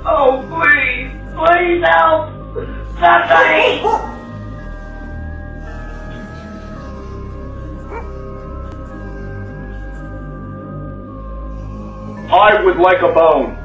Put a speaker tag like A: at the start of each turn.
A: Oh, please! Please help! Somebody!
B: I would like a bone.